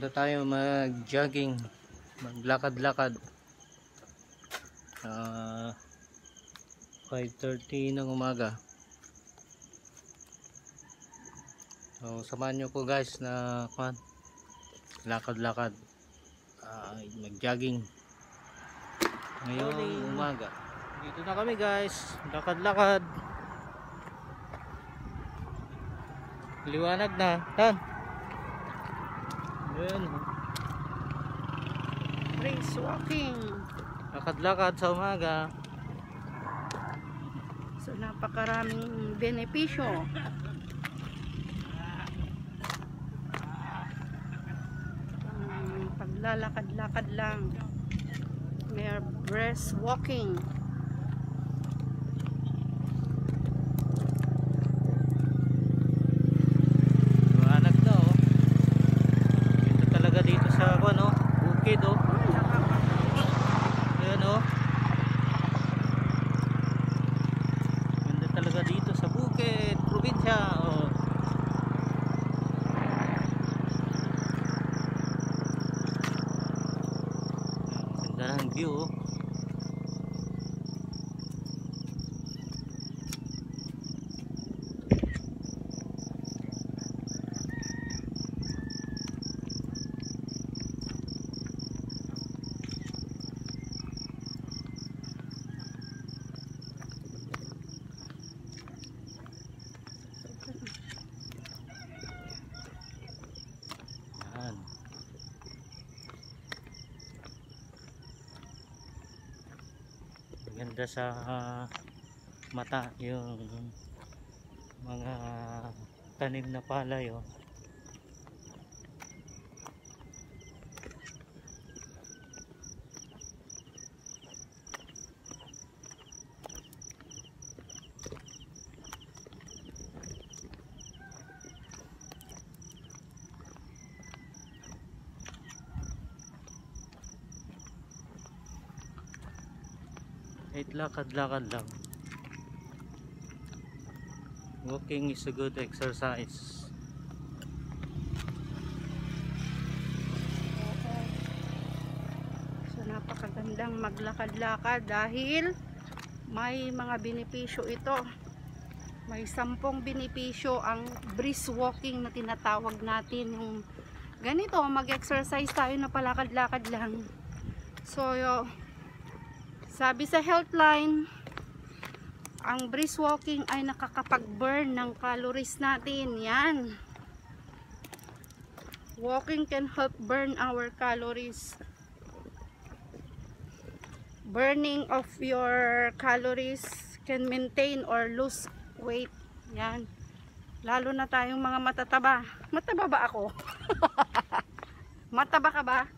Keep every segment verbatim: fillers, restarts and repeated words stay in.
Punta tayo mag-jogging, maglakad-lakad. Uh, five thirty ng umaga. So, samahan nyo po guys na kwan, lakad-lakad, uh, mag-jogging ngayong umaga. Dito na kami guys, lakad-lakad. Liwanag na, tan. Ayan. Brisk walking. Lakad-lakad sa umaga. So napakaraming benepisyo. Um, paglalakad-lakad lang. May brisk walking. Bukid oh. Ayan oh. Ganda talaga dito sa Bukid, probinsya oh. Ganda ng view oh. Ganda sa uh, mata yung mga tanim na palay oh. Kahit lakad-lakad lang. Walking is a good exercise. So napakagandang maglakad-lakad dahil may mga benepisyo ito. May sampung benepisyo ang brisk walking na tinatawag natin. Yung ganito, mag-exercise tayo na palakad-lakad lang. So yo, sabi sa Healthline, ang brisk walking ay nakakapag-burn ng calories natin. Yan. Walking can help burn our calories. Burning of your calories can maintain or lose weight. Yan. Lalo na tayong mga matataba. Mataba ba ako? Mataba ka ba?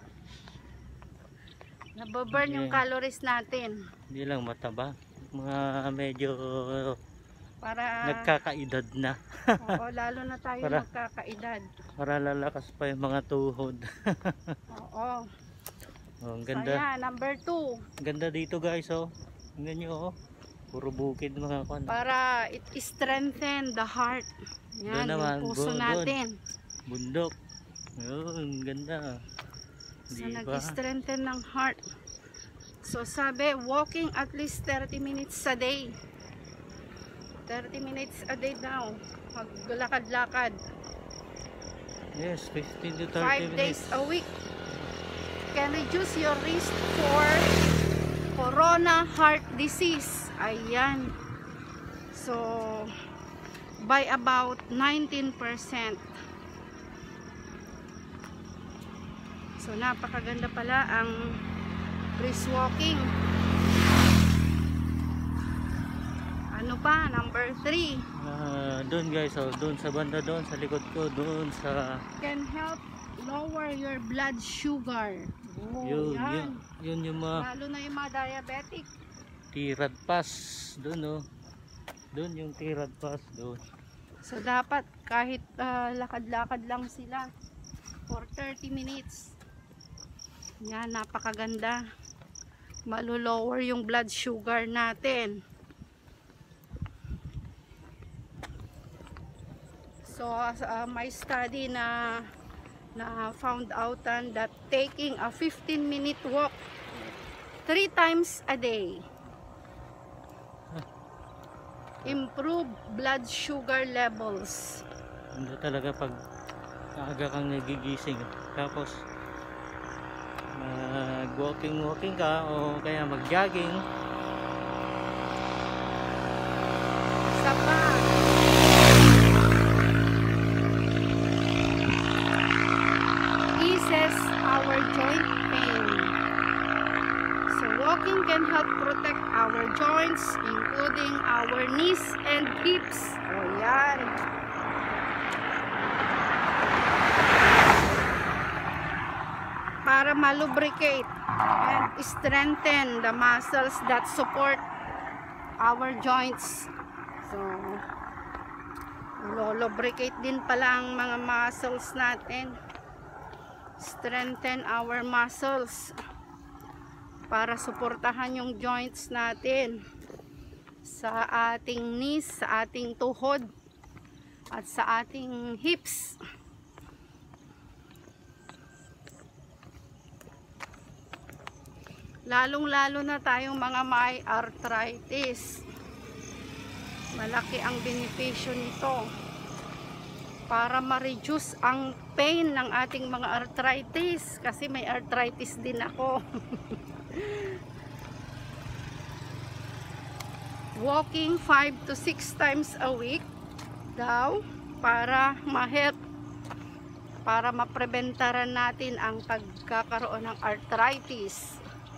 Nababurn yung calories natin. Hindi lang mataba, mga medyo para nagkakaedad na. Oo, lalo na tayo para, nagkakaedad. Para lalakas pa yung mga tuhod. Oo. Oh, ang ganda. So, yeah, number two. Ganda dito guys oh. Tingnan nyo oh. Puro bukid mga kwan. Para it strengthen the heart. Yan, doon naman, yung puso natin. Bundok. Yun, ganda. So diba? nag-strengthen ng heart. So sabi, walking at least thirty minutes a day. thirty minutes a day daw. Maglakad-lakad. Yes, fifteen to thirty five minutes. days a week. Can reduce your risk for corona heart disease. Ayan. So by about nineteen percent. So napakaganda pala ang brisk walking. Ano pa? Number three. Uh, doon guys, oh, doon sa banda doon, sa likod ko, doon sa... Can help lower your blood sugar. Oh, yun, yan. yun, yun yung mga... Lalo na yung mga diabetic. Tirad pass, doon oh. Doon yung tirad pass, doon. So dapat kahit lakad-lakad uh, lang sila for thirty minutes. Yan, napakaganda. Malulower yung blood sugar natin. So uh, may study na na found outan that taking a fifteen minute walk three times a day improve blood sugar levels. Hindi talaga pag aga kang nagigising tapos mag walking walking ka o kaya mag jogging. Isa pa, eases our joint pain. So walking can help protect our joints including our knees and hips. O yan. Para malubricate and strengthen the muscles that support our joints. So, lubricate din pala ang mga muscles natin. Strengthen our muscles para suportahan yung joints natin sa ating knees, sa ating tuhod at sa ating hips. Lalong-lalo na tayong mga may arthritis. Malaki ang benepisyo nito para ma-reduce ang pain ng ating mga arthritis kasi may arthritis din ako. Walking five to six times a week daw para ma-help, para maprebentaran natin ang pagkakaroon ng arthritis.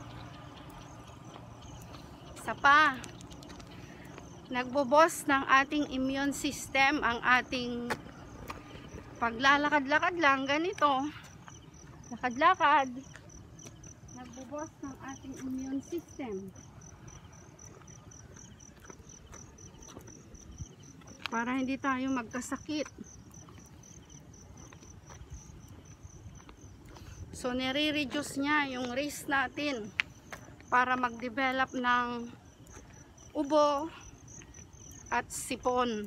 Isa pa, nagboboost ng ating immune system ang ating paglalakad-lakad lang, ganito, lakad-lakad, nagboboost ng ating immune system para hindi tayo magkasakit. So nire-reduce niya yung risk natin para mag-develop ng ubo at sipon.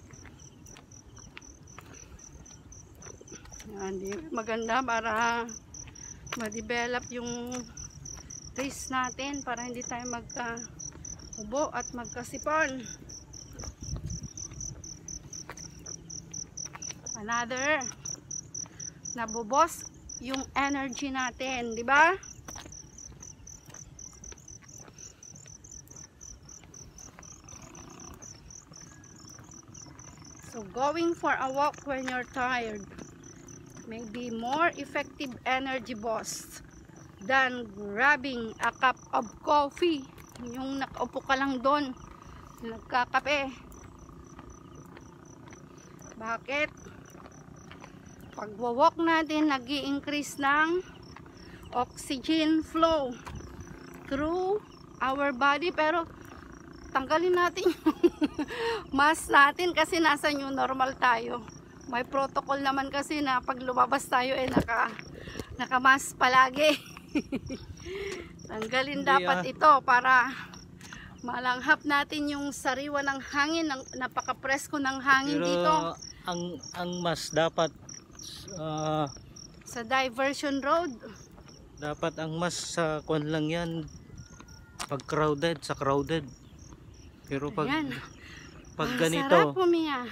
Yan, maganda para ma-develop yung risk natin para hindi tayo magka-ubo at magkasipon. Another, nabobos yung energy natin, di ba? So going for a walk when you're tired may be more effective energy boost than grabbing a cup of coffee. Yung nakaupo ka lang doon, nagkakape. Bakit? Pag walk natin, nag-i-increase ng oxygen flow through our body, pero tanggalin natin yung mask natin kasi nasa new normal tayo. May protocol naman kasi na pag lumabas tayo eh naka naka-mask palagi. Tanggalin Hindi, dapat ah. ito para malanghap natin yung sariwa ng hangin, ng napaka-presko ng hangin. Pero dito ang ang mas dapat uh, sa diversion road. dapat ang mas sa kwan lang yan pag crowded, sa crowded. Pero pag Ayan. pag Ang ganito, sarap huminga.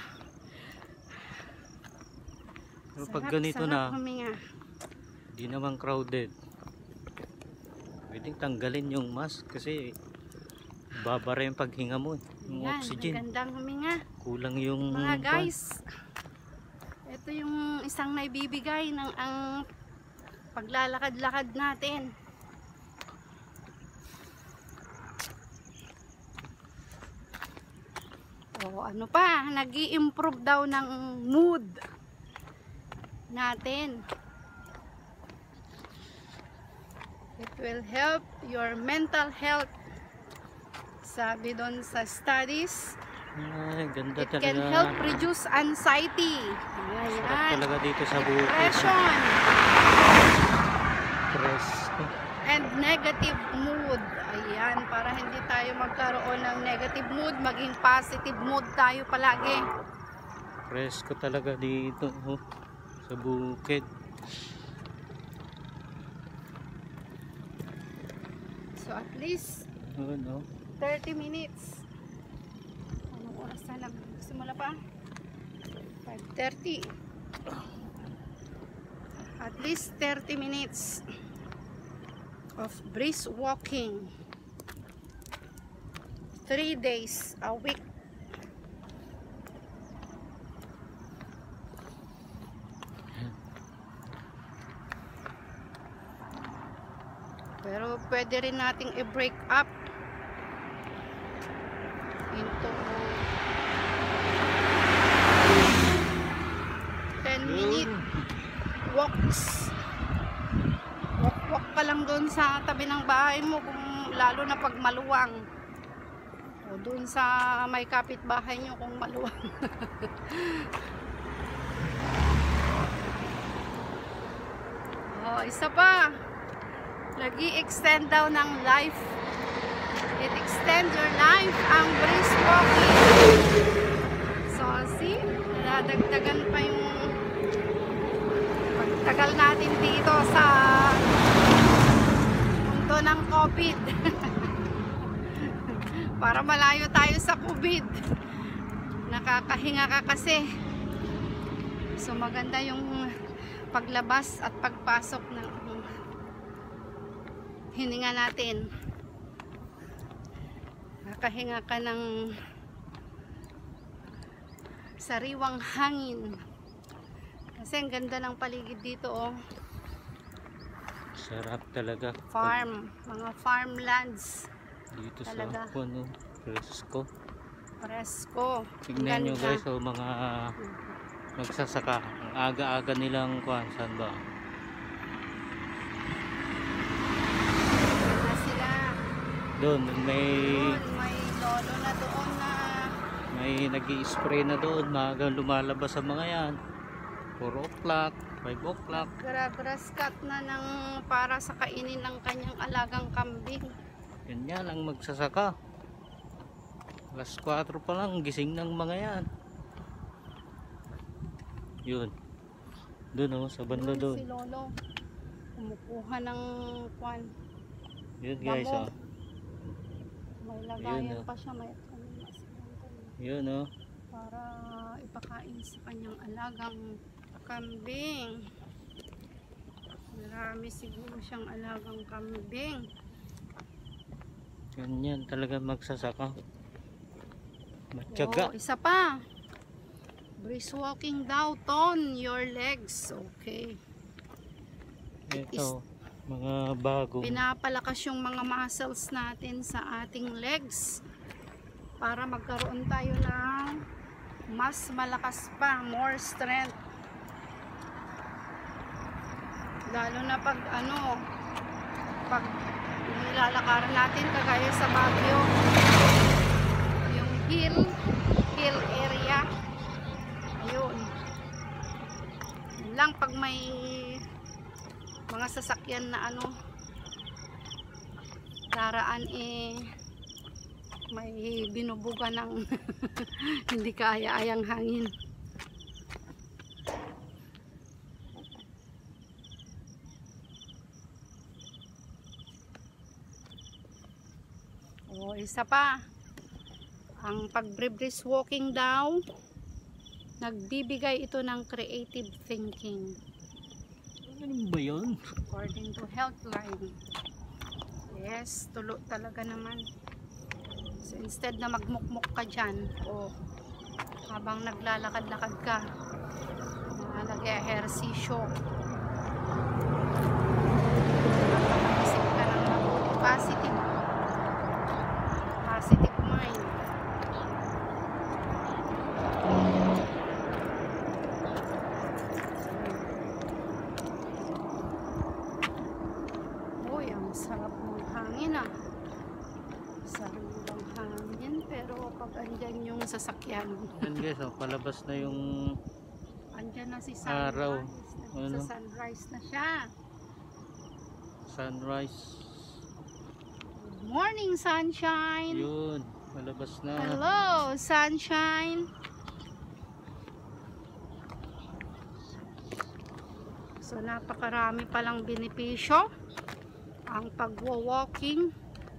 pero pag Sarap, ganito sarap na, huminga. di naman crowded. Pwedeng tanggalin yung mask kasi babara yung paghinga mo, eh, yung Ayan, oxygen. magandang huminga. Kulang yung Mga kwan. guys, ito yung isang naibibigay ng ang paglalakad-lakad natin. O ano pa, nag-i-improve daw ng mood natin. It will help your mental health. Sabi doon sa studies, Ay, ganda it talaga. can help reduce anxiety. Sarap Ayan. talaga dito sa bukid. Depression Presko. and negative mood. Ayan, para hindi tayo magkaroon ng negative mood, maging positive mood tayo palagi. Presko talaga dito, oh, sa bukid. So at least Yun, no? thirty minutes. Anong oras na nagsimula pa? five thirty. At least thirty minutes of brisk walking. Three days a week. Pero pwede rin nating i-break up into ten minute walks. Walk-walk ka lang doon sa tabi ng bahay mo, kung lalo na pag maluwang. O doon sa may kapitbahay nyo kung maluwang. O, isa pa. Nag-i-extend daw ng life. It extends your life ang brisk walking. So, see? Nadagdagan pa yung pagtagal natin dito sa mundo ng COVID. Para malayo tayo sa COVID. Nakakahinga ka kasi. So, maganda yung paglabas at pagpasok ng hininga natin. Nakahinga ka ng sariwang hangin. Kasi ang ganda ng paligid dito, oh. Sarap talaga. Farm, mga farmlands. Dito talaga. sa puno, presko. Presko. Tignan nyo guys, oh, mga magsasaka. Ang aga-aga nilang kuhan, saan ba? Na sila. Doon, may Doon, may lolo na doon na may nag-i-spray na doon. Maagang lumalabas sa mga yan. four o'clock, five o'clock. grass cut na ng para sa kainin ng kanyang alagang kambing. Ganyan ang magsasaka. alas kwatro pa lang, gising ng mga yan. Yun. Doon, oh, sa banda Doon doon. si lolo kumukuha ng kwan. Yun guys, Damo. oh. May lagayan Yun, oh. pa siya, may Yun, oh. para ipakain sa kanyang alagang kambing. Marami siguro siyang alagang kambing. Ganyan talaga magsasaka. Matyaga. Oh, isa pa. Brisk walking daw, tone your legs. Okay. Ito, mga bagong. Pinapalakas yung mga muscles natin sa ating legs para magkaroon tayo ng mas malakas pa, more strength. Lalo na pag ano, pag nilalakaran natin kagaya sa Baguio, yung hill, hill area. Ayun. Yun lang pag may mga sasakyan na ano daraan, eh may binubuga ng hindi kaya-ayang hangin. O, isa pa, ang pag-brisk walking daw, nagbibigay ito ng creative thinking. Ano ba yun? According to Healthline. Yes, tulo talaga naman. So instead na magmukmuk ka dyan, o habang naglalakad-lakad ka, nag-ehersisyo, isip ka ng mabuti, positive positive mind. Uy, ang sarap ng hangin, ah. Sariwang hangin, pero pag andyan yung sasakyan, Yan guys, oh, palabas na yung andyan na si Araw. sunrise. Ano? Sa sunrise na siya. sunrise. Good morning, sunshine. Yun, palabas na. Hello, sunshine. So napakarami palang benepisyo ang pagwo-walking.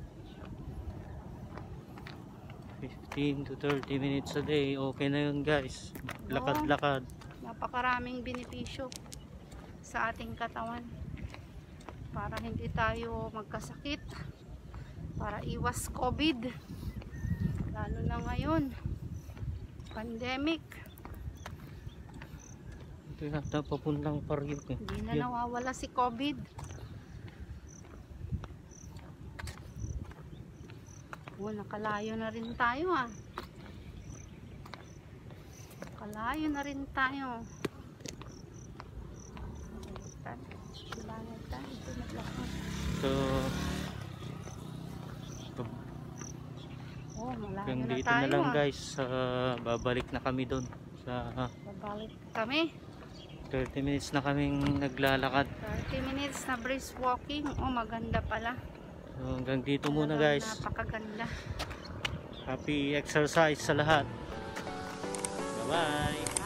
fifteen to thirty minutes a day, okay na yun guys. Lakad-lakad. Napakaraming benepisyo sa ating katawan para hindi tayo magkasakit, para iwas COVID, lalo na ngayon pandemic. Ito yata papuntang Pariyok eh. Hindi na Yun. nawawala si COVID. Oh, nakalayo na rin tayo ah. Nakalayo na rin tayo. Silangan tayo. Ito naglakad. So, Oh, malayo hanggang na dito tayo na lang ah. guys. Uh, babalik na kami doon. Sa Babalik kami. thirty minutes na kaming naglalakad. thirty minutes na brisk walking. Oh, maganda pala. So, hanggang dito muna Talagang guys. Napakaganda. Happy exercise sa lahat. Bye bye.